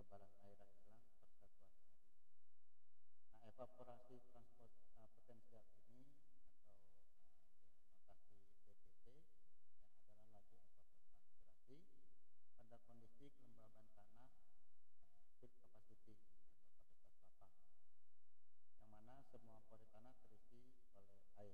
ketebalan airan hilang persatuan air. Nah, evaporasi transport potensial ini atau notasi ETT yang adalah laju evapotranspirasi pada kondisi kelembaban tanah fill capacity atau kapasitas lapang, yang mana semua pori tanah terisi oleh air.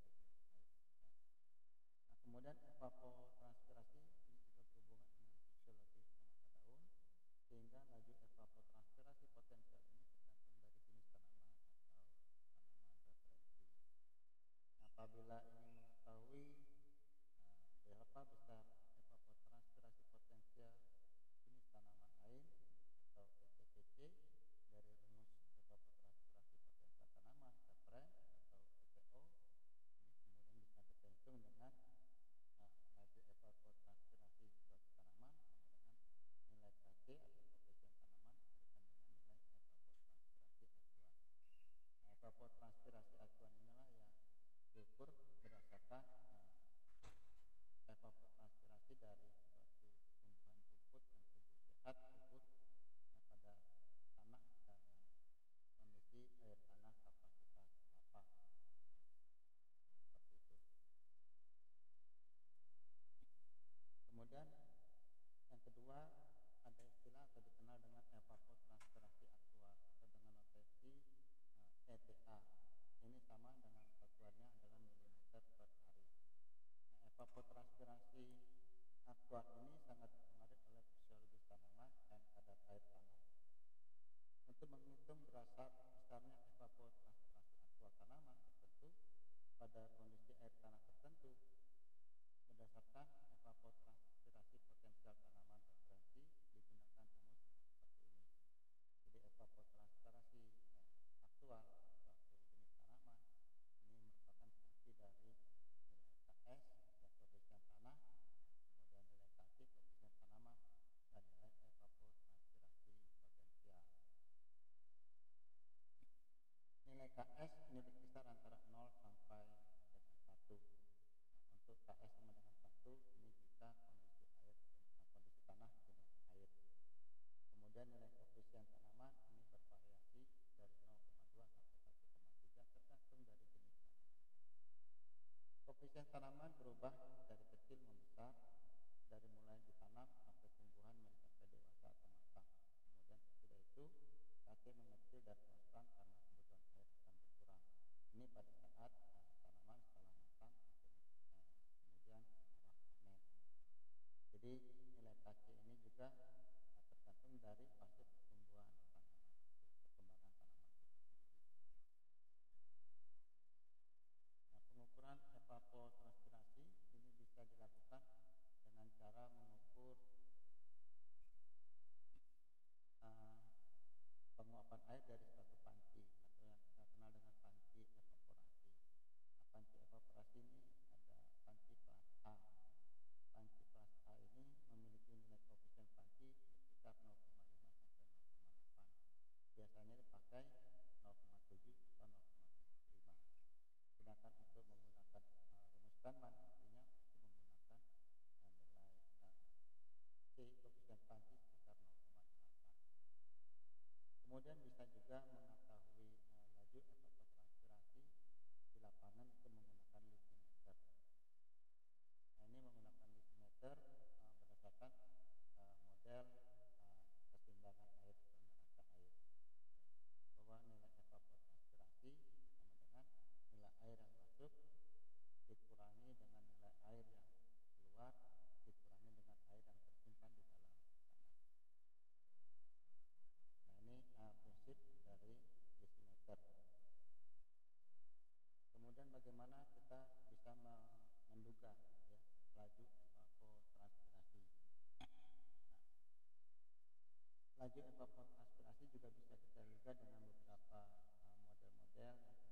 Nah, kemudian evapotranspirasi ini juga berhubungan dengan fisiologi masa daun, sehingga laju evapotranspirasi potensial ini tergantung dari jenis tanaman atau tanaman referensi. Nah, apabila ingin mengetahui berapa besar evapotranspirasi potensial jenis tanaman lain atau ETPC dari rumus evapotranspirasi potensial tanaman referensi atau ETO, ini kemudian bisa terhitung dengan laju evapotranspirasi suatu tanaman sama dengan nilai KC atau koefisien tanaman diberikan dengan nilai evapotranspirasi acuan. Nah, evapotranspirasi acuan inilah yang diukur berdasarkan evapotranspirasi dari suatu tumbuhan rumput yang tumbuh sehat subur pada tanah dengan kondisi air tanah kapasitas lapang. Seperti itu. Kemudian yang kedua ada istilah atau dikenal dengan evapotranspirasi aktual atau dengan notasi ETA. Ini sama dengan satuannya adalah milimeter per hari. Nah, evapotranspirasi aktual ini sangat dipengaruhi oleh fisiologis tanaman dan kadar air tanah. Untuk menghitung besarnya evapotranspirasi aktual tanaman tertentu pada kondisi air tanah tertentu berdasarkan evapotranspirasi potensial tanaman referensi digunakan rumus seperti ini. Jadi evapotranspirasi aktual suatu jenis tanaman ini merupakan fungsi dari nilai KS ya koefisien tanah, kemudian nilai KC koefisien tanaman, dan nilai evapotranspirasi potensial. Nilai KS ini berkisar antara 0 sampai dengan 1. Untuk KS sama dengan 1 ini jika kondisi tanah jenis air. Kemudian nilai koefisien tanaman ini bervariasi dari 0,2 sampai 1,3 tergantung dari jenis tanaman. Koefisien tanaman berubah dari kecil membesar, dari mulai ditanam sampai tumbuhan mencapai dewasa atau matang. Kemudian sesudah itu KC mengecil dan konstan karena kebutuhan air akan berkurang. Ini pada saat tanaman setelah matang kemudian arah panen. Jadi nilai KC ini juga tergantung dari fase pertumbuhan tanaman, perkembangan tanaman itu sendiri. Nah, pengukuran evapotranspirasi ini bisa dilakukan dengan cara mengukur penguapan air dari suatu panci atau yang kita kenal dengan panci evaporasi. Nah, panci evaporasi ini ada panci kelas A. Panci kelas A ini memiliki nilai koefisien panci berkisar 0,5 sampai 0,8. Biasanya dipakai 0,7 atau 0,75. Sedangkan untuk menggunakan rumus Feynman artinya itu menggunakan nilai C koefisien panci sebesar 0,8. Kemudian bisa juga mengetahui laju evapotranspirasi di lapangan itu menggunakan litimeter. Nah, ini menggunakan litimeter berdasarkan model keseimbangan air atau neraca air, bahwa nilai evapotranspirasi sama dengan nilai air yang masuk dikurangi dengan nilai air yang keluar dikurangi dengan air yang tersimpan di dalam tanah. Nah, ini prinsip dari litimeter. Kemudian bagaimana kita bisa menduga ya, laju evapotranspirasi. Nah, laju evapotranspirasi juga bisa kita duga dengan beberapa model-model